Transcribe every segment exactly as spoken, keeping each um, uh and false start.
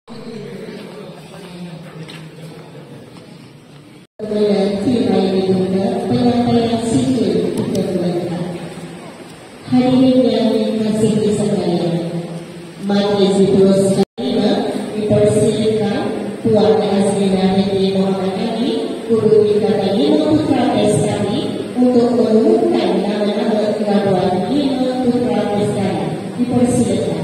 Menanti lain juga penyampaian sipil kita melekat. Hadirin yang dikasihi sekalian, Majlis diteruskan dipersilakan Tuan Azrina Hedi Muhammad Ali, Guru Tingkatan lima Putra Pestari, untuk mengumumkan nama-nama graduan lima Putra Pestari. Dipersilakan.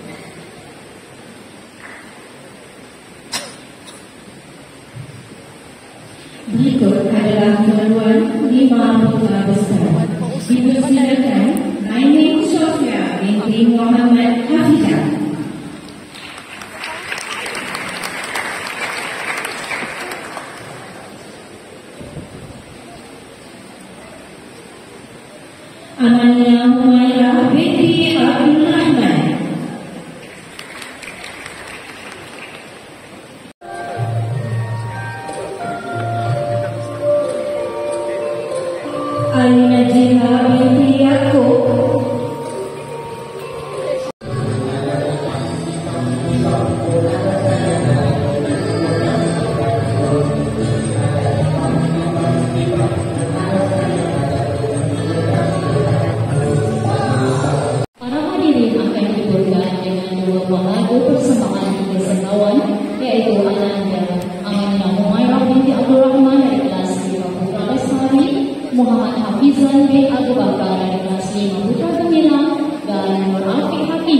Berikut adalah graduan lima Putra Pestari. Dipersilakan Aileen Sofia binti Muhammad Hafizah. Amania Humaira binti Abdul Rahman. Alina Jiha binti Yaakob. Persembahan tiga sengawan, iaitu Ananda Amina Humaira binti Abdul Rahman dari kelas lima Putra Pestari, Muhammad Hafizan bin Abu Bakar dari kelas lima Putra Gemilang, dan Nur Afiq Hafiz.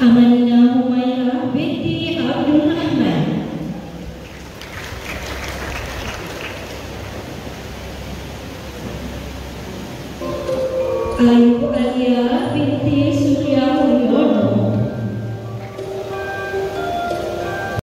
Amanina Humaira binti Abdul Rahman. Ayu Alia binti Surya Mulyono.